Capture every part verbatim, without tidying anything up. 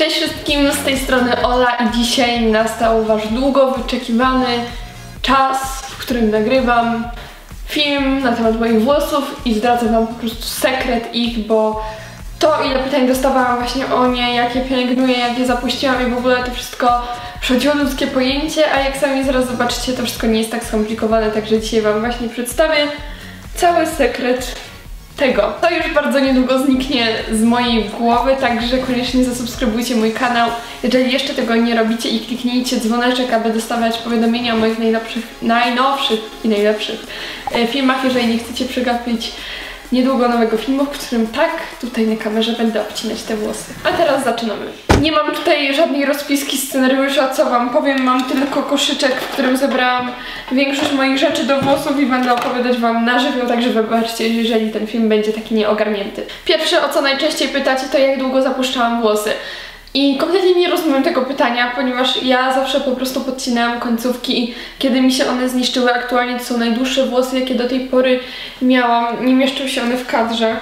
Cześć wszystkim, z tej strony Ola i dzisiaj nastał wasz długo wyczekiwany czas, w którym nagrywam film na temat moich włosów i zdradzę wam po prostu sekret ich, bo to ile pytań dostawałam właśnie o nie, jak je pielęgnuję, jak je zapuściłam i w ogóle to wszystko przechodziło ludzkie pojęcie, a jak sami zaraz zobaczycie, to wszystko nie jest tak skomplikowane, także dzisiaj wam właśnie przedstawię cały sekret tego. To już bardzo niedługo zniknie z mojej głowy, także koniecznie zasubskrybujcie mój kanał, jeżeli jeszcze tego nie robicie, i kliknijcie dzwoneczek, aby dostawać powiadomienia o moich najnowszych, najnowszych i najlepszych filmach, jeżeli nie chcecie przegapić niedługo nowego filmu, w którym tak tutaj na kamerze będę obcinać te włosy. A teraz zaczynamy. Nie mam tutaj żadnej rozpiski scenariusza, co wam powiem, mam tylko koszyczek, w którym zebrałam większość moich rzeczy do włosów i będę opowiadać wam na żywioł, także wybaczcie, jeżeli ten film będzie taki nieogarnięty. Pierwsze, o co najczęściej pytacie, to jak długo zapuszczałam włosy. I kompletnie nie rozumiem tego pytania, ponieważ ja zawsze po prostu podcinałam końcówki i kiedy mi się one zniszczyły, aktualnie to są najdłuższe włosy, jakie do tej pory miałam. Nie mieszczą się one w kadrze.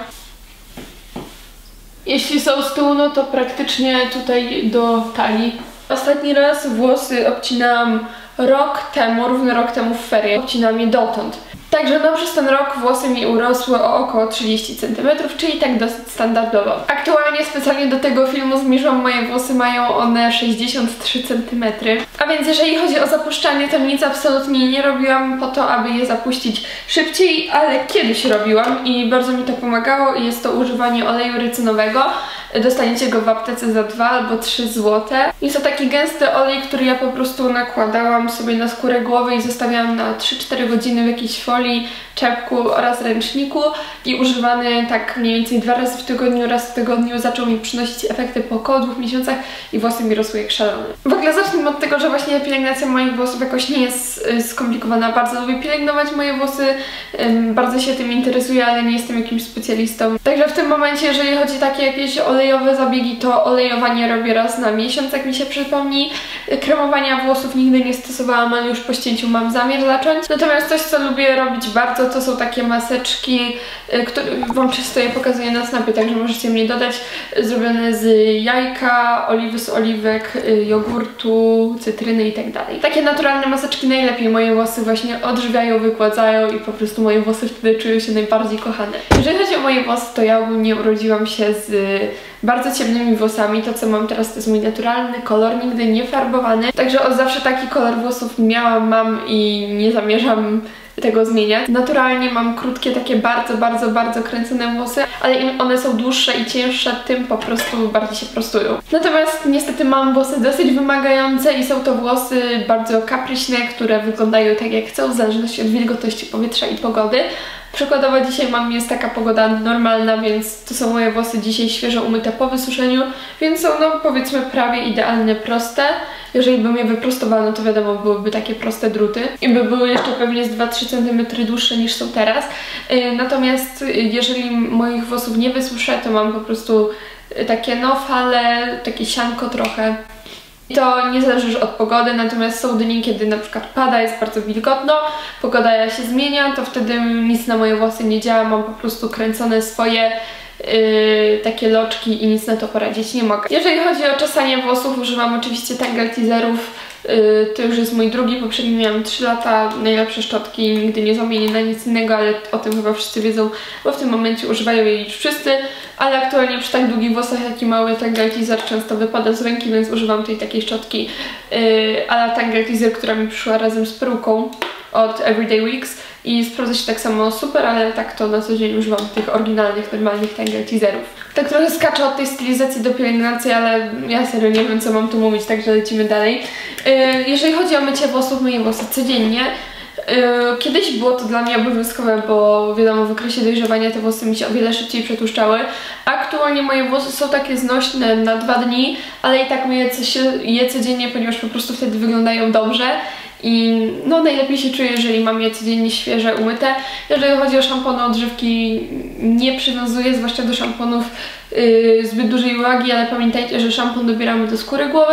Jeśli są z tyłu, no to praktycznie tutaj do talii. Ostatni raz włosy obcinałam rok temu, równy rok temu w ferie. Obcinałam je dotąd. Także no przez ten rok włosy mi urosły o około trzydzieści centymetrów, czyli tak dosyć standardowo. Aktualnie specjalnie do tego filmu zmierzyłam moje włosy, mają one sześćdziesiąt trzy centymetry. A więc jeżeli chodzi o zapuszczanie, to nic absolutnie nie robiłam po to, aby je zapuścić szybciej, ale kiedyś robiłam i bardzo mi to pomagało i jest to używanie oleju rycynowego. Dostaniecie go w aptece za dwa albo trzy złote. Jest to taki gęsty olej, który ja po prostu nakładałam sobie na skórę głowy i zostawiałam na trzy cztery godziny w jakiejś folii, czepku oraz ręczniku i używany tak mniej więcej dwa razy w tygodniu, raz w tygodniu zaczął mi przynosić efekty po około dwóch miesiącach i włosy mi rosły jak szalone. W ogóle zacznijmy od tego, że właśnie pielęgnacja moich włosów jakoś nie jest skomplikowana. Bardzo lubię pielęgnować moje włosy, bardzo się tym interesuję, ale nie jestem jakimś specjalistą. Także w tym momencie, jeżeli chodzi o takie jakieś olejowe zabiegi, to olejowanie robię raz na miesiąc, jak mi się przypomni. Kremowania włosów nigdy nie stosowałam, ale już po ścięciu mam zamiar zacząć. Natomiast coś, co lubię robić bardzo, to są takie maseczki, które wam często je pokazuję na snapie, także możecie mnie dodać, zrobione z jajka, oliwy z oliwek, jogurtu, cytryny i tak dalej. Takie naturalne maseczki najlepiej moje włosy właśnie odżywiają, wygładzają i po prostu moje włosy wtedy czują się najbardziej kochane. Jeżeli chodzi o moje włosy, to ja ogólnie urodziłam się z bardzo ciemnymi włosami. To, co mam teraz, to jest mój naturalny kolor, nigdy nie farbowany. Także od zawsze taki kolor włosów miałam, mam i nie zamierzam tego zmieniać. Naturalnie mam krótkie, takie bardzo, bardzo, bardzo kręcone włosy, ale im one są dłuższe i cięższe, tym po prostu bardziej się prostują. Natomiast niestety mam włosy dosyć wymagające i są to włosy bardzo kapryśne, które wyglądają tak jak chcą, w zależności od wilgotności powietrza i pogody. Przykładowo dzisiaj mam, jest taka pogoda normalna, więc to są moje włosy dzisiaj świeżo umyte po wysuszeniu, więc są no powiedzmy prawie idealnie proste. Jeżeli bym je wyprostowała, to wiadomo, byłyby takie proste druty i by były jeszcze pewnie z dwa trzy centymetry dłuższe niż są teraz. Natomiast jeżeli moich włosów nie wysuszę, to mam po prostu takie no fale, takie sianko trochę. To nie zależy już od pogody, natomiast są dni, kiedy na przykład pada, jest bardzo wilgotno, pogoda się zmienia, to wtedy nic na moje włosy nie działa, mam po prostu kręcone swoje Yy, takie loczki i nic na to poradzić nie mogę. Jeżeli chodzi o czesanie włosów, używam oczywiście Tangle Teaserów. Yy, to już jest mój drugi, poprzedni miałam trzy lata, najlepsze szczotki, nigdy nie zamienię na nic innego, ale o tym chyba wszyscy wiedzą, bo w tym momencie używają jej już wszyscy, ale aktualnie przy tak długich włosach, jaki mały Tangle Teaser często wypada z ręki, więc używam tej takiej szczotki yy, a la Tangle Teaser, która mi przyszła razem z peruką od Everyday Wigs i sprawdza się tak samo super, ale tak to na co dzień używam tych oryginalnych, normalnych Tangle Teaserów. Tak trochę skaczę od tej stylizacji do pielęgnacji, ale ja serio nie wiem, co mam tu mówić, także lecimy dalej. Yy, jeżeli chodzi o mycie włosów, myję włosy codziennie. Yy, kiedyś było to dla mnie obowiązkowe, bo wiadomo, w okresie dojrzewania te włosy mi się o wiele szybciej przetłuszczały. Aktualnie moje włosy są takie znośne na dwa dni, ale i tak myję je codziennie, ponieważ po prostu wtedy wyglądają dobrze. I no najlepiej się czuję, jeżeli mam je codziennie świeże, umyte. Jeżeli chodzi o szampony, odżywki nie przywiązuję, zwłaszcza do szamponów yy, zbyt dużej uwagi, ale pamiętajcie, że szampon dobieramy do skóry głowy,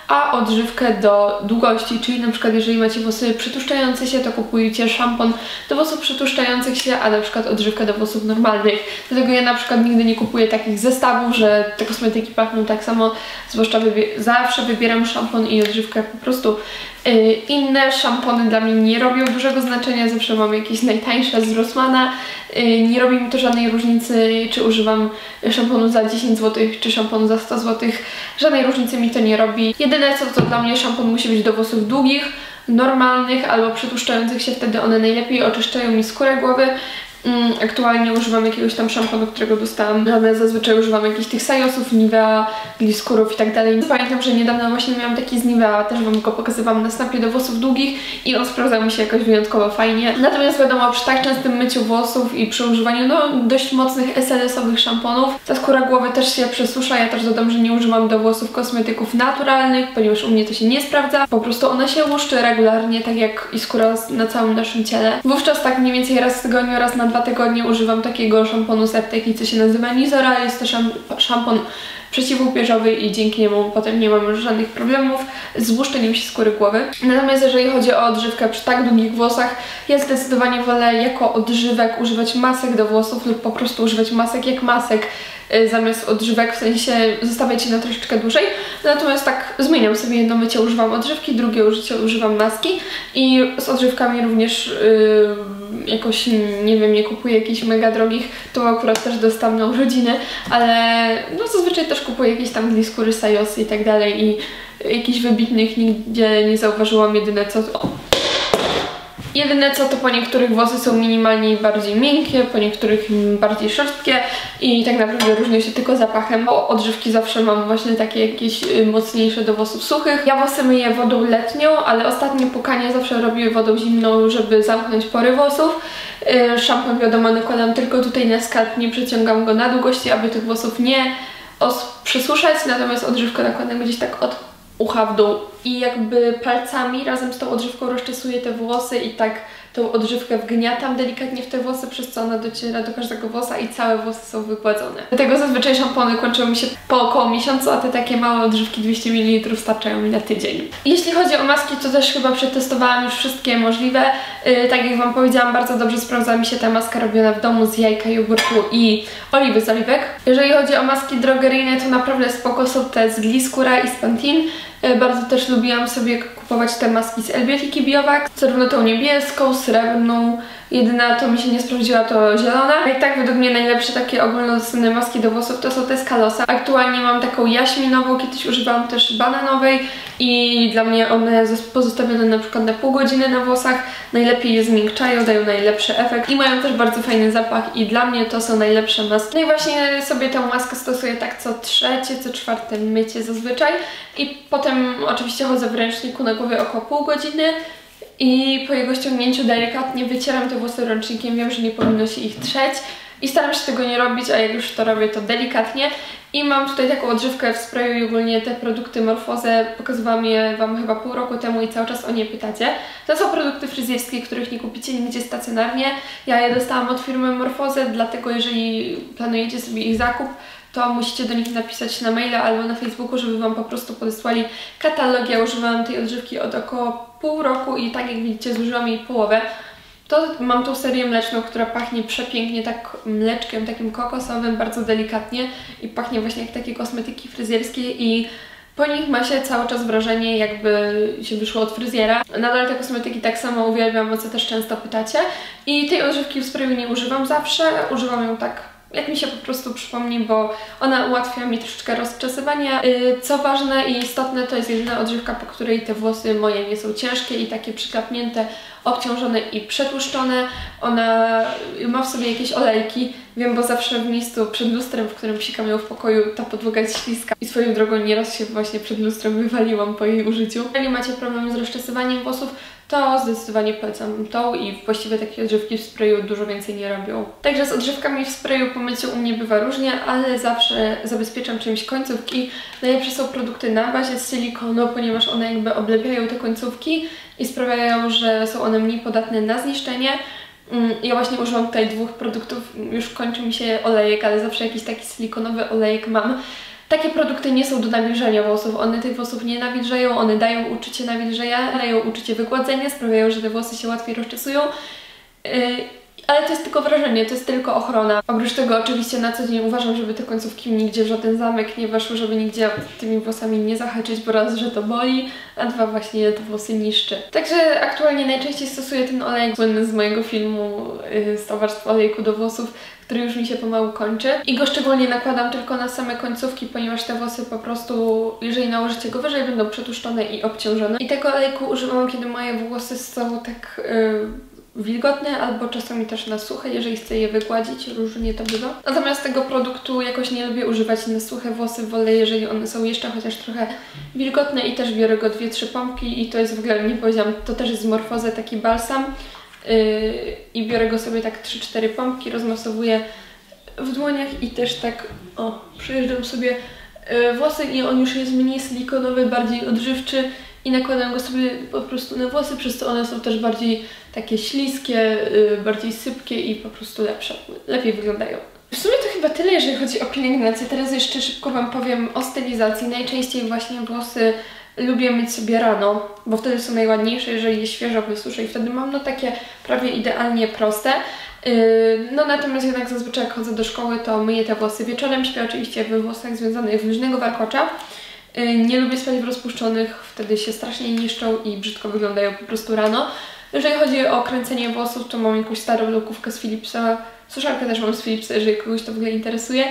a odżywkę do długości, czyli na przykład jeżeli macie włosy przytłuszczające się, to kupujcie szampon do włosów przytłuszczających się, a na przykład odżywkę do włosów normalnych. Dlatego ja na przykład nigdy nie kupuję takich zestawów, że te kosmetyki pachną tak samo, zwłaszcza wybier zawsze wybieram szampon i odżywkę po prostu. Yy, inne szampony dla mnie nie robią dużego znaczenia, zawsze mam jakieś najtańsze z Rossmana. Yy, nie robi mi to żadnej różnicy, czy używam szamponu za dziesięć złotych, czy szamponu za sto złotych. Żadnej różnicy mi to nie robi. Jedyne co, to dla mnie szampon musi być do włosów długich, normalnych albo przytłuszczających się, wtedy one najlepiej oczyszczają mi skórę głowy. Mm, aktualnie używam jakiegoś tam szamponu, którego dostałam, ale zazwyczaj używam jakichś tych Sajosów, Nivea, Gliskurów i tak dalej. Pamiętam, że niedawno właśnie miałam taki z Nivea, też wam go pokazywałam na snapie do włosów długich i on sprawdzał mi się jakoś wyjątkowo fajnie. Natomiast wiadomo, przy tak częstym myciu włosów i przy używaniu no, dość mocnych S L S-owych szamponów, ta skóra głowy też się przesusza. Ja też dodam, że nie używam do włosów kosmetyków naturalnych, ponieważ u mnie to się nie sprawdza. Po prostu ona się łuszczy regularnie, tak jak i skóra na całym naszym ciele. Wówczas tak mniej więcej raz w tygodniu, raz na dwa tygodnie używam takiego szamponu z apteki, co się nazywa Nizora. Jest to szamp szampon przeciwłupieżowy i dzięki niemu potem nie mam już żadnych problemów z błyszczeniem się skóry głowy. Natomiast jeżeli chodzi o odżywkę przy tak długich włosach, ja zdecydowanie wolę jako odżywek używać masek do włosów lub po prostu używać masek jak masek zamiast odżywek, w sensie zostawiać je na troszeczkę dłużej. Natomiast tak zmieniam sobie, jedno mycie używam odżywki, drugie użycie używam maski i z odżywkami również yy, jakoś, nie wiem, nie kupuję jakichś mega drogich, to akurat też dostałam na urodziny, ale no zazwyczaj też kupuję jakieś tam Gliskury, Sajosy i tak dalej i jakichś wybitnych nigdzie nie zauważyłam. Jedyne co... O. Jedyne co, to po niektórych włosy są minimalnie bardziej miękkie, po niektórych bardziej szorstkie i tak naprawdę różnią się tylko zapachem. Bo odżywki zawsze mam właśnie takie jakieś mocniejsze do włosów suchych. Ja włosy myję wodą letnią, ale ostatnie pukanie zawsze robię wodą zimną, żeby zamknąć pory włosów. Szampon wiadomo nakładam tylko tutaj na skalp, nie przeciągam go na długości, aby tych włosów nie przesuszać, natomiast odżywkę nakładam gdzieś tak od ucha w dół i jakby palcami razem z tą odżywką rozczesuję te włosy i tak tą odżywkę wgniatam delikatnie w te włosy, przez co ona dociera do każdego włosa i całe włosy są wygładzone. Dlatego zazwyczaj szampony kończą mi się po około miesiącu, a te takie małe odżywki dwieście mililitrów starczają mi na tydzień. Jeśli chodzi o maski, to też chyba przetestowałam już wszystkie możliwe. Yy, tak jak wam powiedziałam, bardzo dobrze sprawdza mi się ta maska robiona w domu z jajka, jogurtu i oliwy z oliwek. Jeżeli chodzi o maski drogeryjne, to naprawdę spoko są te z Gliscura i z Pantene. Bardzo też lubiłam sobie kupować te maski z Elbiotiki Biovac, zarówno tą niebieską, srebrną, jedyna to mi się nie sprawdziła to zielona. I tak według mnie najlepsze takie ogólnodostępne maski do włosów to są te z Kalosa. Aktualnie mam taką jaśminową, kiedyś używałam też bananowej i dla mnie one pozostawione na przykład na pół godziny na włosach najlepiej je zmiękczają, dają najlepszy efekt i mają też bardzo fajny zapach i dla mnie to są najlepsze maski. No i właśnie sobie tę maskę stosuję tak co trzecie, co czwarte mycie zazwyczaj i potem oczywiście chodzę w ręczniku na głowie około pół godziny. I po jego ściągnięciu delikatnie wycieram te włosy ręcznikiem, wiem, że nie powinno się ich trzeć i staram się tego nie robić, a jak już to robię, to delikatnie. I mam tutaj taką odżywkę w sprayu i ogólnie te produkty Morphose, pokazywałam je wam chyba pół roku temu i cały czas o nie pytacie. To są produkty fryzjerskie, których nie kupicie nigdzie stacjonarnie. Ja je dostałam od firmy Morphose, dlatego jeżeli planujecie sobie ich zakup, to musicie do nich napisać na maila albo na Facebooku, żeby wam po prostu podesłali katalog. Ja używałam tej odżywki od około pół roku i tak jak widzicie zużyłam jej połowę. To mam tą serię mleczną, która pachnie przepięknie, tak mleczkiem takim kokosowym, bardzo delikatnie i pachnie właśnie jak takie kosmetyki fryzjerskie i po nich ma się cały czas wrażenie, jakby się wyszło od fryzjera. Nadal te kosmetyki tak samo uwielbiam, o co też często pytacie. I tej odżywki w sprayu nie używam zawsze, używam ją tak jak mi się po prostu przypomni, bo ona ułatwia mi troszeczkę rozczesywanie. Co ważne i istotne, to jest jedyna odżywka, po której te włosy moje nie są ciężkie i takie przyklapnięte, obciążone i przetłuszczone. Ona ma w sobie jakieś olejki, wiem, bo zawsze w miejscu przed lustrem, w którym psikam ją w pokoju, ta podłoga jest śliska i swoją drogą nieraz się właśnie przed lustrem wywaliłam po jej użyciu. Jeżeli macie problem z rozczesywaniem włosów, to zdecydowanie polecam tą i właściwie takie odżywki w sprayu dużo więcej nie robią. Także z odżywkami w sprayu po myciu u mnie bywa różnie, ale zawsze zabezpieczam czymś końcówki. Najlepsze są produkty na bazie z silikonu, ponieważ one jakby oblepiają te końcówki i sprawiają, że są one mniej podatne na zniszczenie. Ja właśnie używam tutaj dwóch produktów, już kończy mi się olejek, ale zawsze jakiś taki silikonowy olejek mam. Takie produkty nie są do nawilżenia włosów, one tych włosów nie nawilżają, one dają uczucie nawilżenia, dają uczucie wygładzenia, sprawiają, że te włosy się łatwiej rozczesują. Yy, Ale to jest tylko wrażenie, to jest tylko ochrona. Oprócz tego oczywiście na co dzień uważam, żeby te końcówki nigdzie w żaden zamek nie weszły, żeby nigdzie tymi włosami nie zahaczyć, bo raz, że to boli, a dwa właśnie te włosy niszczy. Także aktualnie najczęściej stosuję ten olej słynny z mojego filmu yy, sto warstw olejku do włosów, który już mi się pomału kończy. I go szczególnie nakładam tylko na same końcówki, ponieważ te włosy po prostu, jeżeli nałożycie go wyżej, będą przetłuszczone i obciążone. I tego olejku używam, kiedy moje włosy są tak Yy, wilgotne, albo czasami też na suche, jeżeli chcę je wygładzić, różnie to bywa. Natomiast tego produktu jakoś nie lubię używać na suche włosy, wolę jeżeli one są jeszcze chociaż trochę wilgotne i też biorę go dwie trzy pompki i to jest w ogóle, nie powiedziałam, to też jest z Morphozy taki balsam yy, i biorę go sobie tak trzy cztery pompki, rozmasowuję w dłoniach i też tak, o, przejeżdżam sobie yy, włosy i on już jest mniej silikonowy, bardziej odżywczy i nakładam go sobie po prostu na włosy, przez co one są też bardziej takie śliskie, yy, bardziej sypkie i po prostu lepsze, lepiej wyglądają. W sumie to chyba tyle, jeżeli chodzi o pielęgnację. Teraz jeszcze szybko Wam powiem o stylizacji. Najczęściej właśnie włosy lubię myć sobie rano, bo wtedy są najładniejsze, jeżeli je świeżo wysuszę i wtedy mam no takie prawie idealnie proste. Yy, no natomiast jednak zazwyczaj jak chodzę do szkoły, to myję te włosy wieczorem. Śpię oczywiście we włosach związanych w luźnego warkocza. Nie lubię spać w rozpuszczonych, wtedy się strasznie niszczą i brzydko wyglądają po prostu rano. Jeżeli chodzi o kręcenie włosów, to mam jakąś starą lokówkę z Philipsa, suszarkę też mam z Philipsa, jeżeli kogoś to w ogóle interesuje.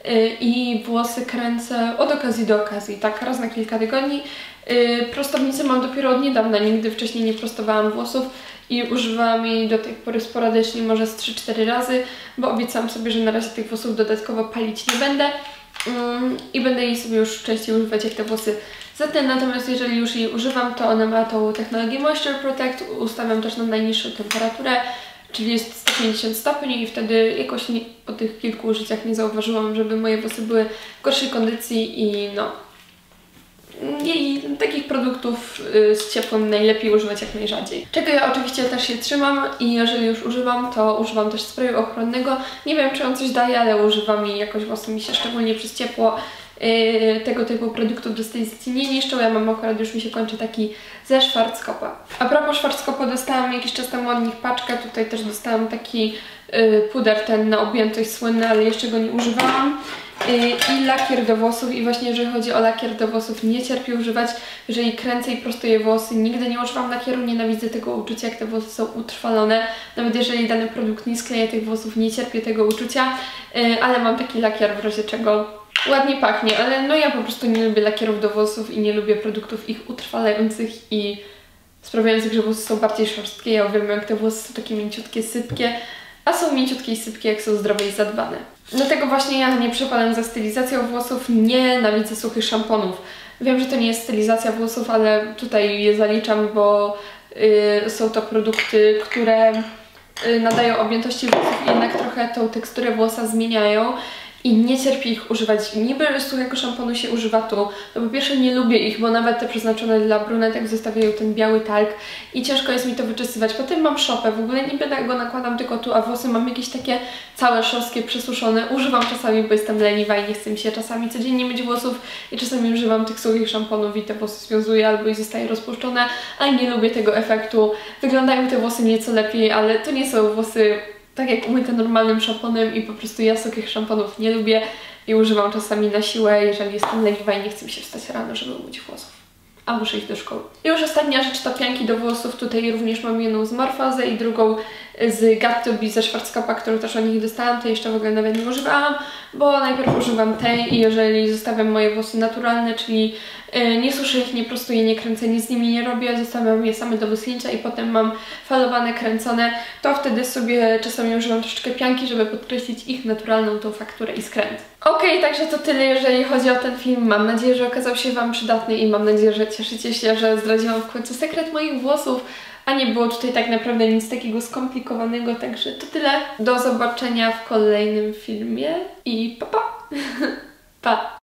I włosy kręcę od okazji do okazji, tak raz na kilka tygodni. Prostownicę mam dopiero od niedawna, nigdy wcześniej nie prostowałam włosów i używałam jej do tej pory sporadycznie, może z trzy cztery razy, bo obiecałam sobie, że na razie tych włosów dodatkowo palić nie będę. Mm, I będę jej sobie już częściej używać, jak te włosy zetnę. Natomiast jeżeli już jej używam, to ona ma tą technologię Moisture Protect. Ustawiam też na najniższą temperaturę, czyli jest sto pięćdziesiąt stopni i wtedy jakoś nie, po tych kilku użyciach nie zauważyłam, żeby moje włosy były w gorszej kondycji i no... I takich produktów z ciepłem najlepiej używać jak najrzadziej. Czego ja oczywiście też się trzymam i jeżeli już używam, to używam też sprayu ochronnego. Nie wiem, czy on coś daje, ale używam i jakoś włosy mi się szczególnie przez ciepło yy, tego typu produktów do stylizacji nie niszczą. Ja mam akurat, już mi się kończy taki ze Schwarzkopfa. A propos Schwarzkopfa, dostałam jakiś czas temu od nich paczkę. Tutaj też dostałam taki yy, puder ten na objętość słynny, ale jeszcze go nie używałam. I lakier do włosów i właśnie jeżeli chodzi o lakier do włosów nie cierpię używać, jeżeli kręcę i prostuję włosy, nigdy nie używam lakieru, nienawidzę tego uczucia, jak te włosy są utrwalone, nawet jeżeli dany produkt nie skleja tych włosów, nie cierpię tego uczucia, ale mam taki lakier w razie czego ładnie pachnie, ale no ja po prostu nie lubię lakierów do włosów i nie lubię produktów ich utrwalających i sprawiających, że włosy są bardziej szorstkie. Ja uwielbiam, jak te włosy są takie mięciutkie, sypkie, a są mięciutkie i sypkie, jak są zdrowe i zadbane. Dlatego właśnie ja nie przepadam za stylizacją włosów, nienawidzę suchych szamponów. Wiem, że to nie jest stylizacja włosów, ale tutaj je zaliczam, bo yy, są to produkty, które yy, nadają objętości włosów i jednak trochę tą teksturę włosa zmieniają. I nie cierpię ich używać. Niby suchego szamponu się używa tu. To po pierwsze nie lubię ich, bo nawet te przeznaczone dla brunetek zostawiają ten biały talk i ciężko jest mi to wyczesywać. Potem mam szopę, w ogóle niby go nakładam tylko tu, a włosy mam jakieś takie całe szorstkie, przesuszone. Używam czasami, bo jestem leniwa i nie chce mi się czasami codziennie myć włosów i czasami używam tych suchych szamponów i te włosy związuję albo i zostaje rozpuszczone, a nie lubię tego efektu. Wyglądają te włosy nieco lepiej, ale to nie są włosy tak jak umyte normalnym szamponem i po prostu ja suchych szamponów nie lubię i używam czasami na siłę, jeżeli jestem leniwa i nie chce mi się wstać rano, żeby umyć włosów. A muszę iść do szkoły. I już ostatnia rzecz to pianki do włosów. Tutaj również mam jedną z Morphozy i drugą z Got to Be ze Schwarzkopfa, którą też od nich dostałam. Tej jeszcze w ogóle nawet nie używałam, bo najpierw używam tej i jeżeli zostawiam moje włosy naturalne, czyli yy, nie suszę ich, nie prostuję, nie kręcę, nic z nimi nie robię, zostawiam je same do wysunięcia i potem mam falowane, kręcone, to wtedy sobie czasami używam troszeczkę pianki, żeby podkreślić ich naturalną tą fakturę i skręt. Okej, okay, także to tyle, jeżeli chodzi o ten film. Mam nadzieję, że okazał się Wam przydatny i mam nadzieję, że cieszycie się, że zdradziłam w końcu sekret moich włosów, a nie było tutaj tak naprawdę nic takiego skomplikowanego, także to tyle. Do zobaczenia w kolejnym filmie i pa pa! Pa!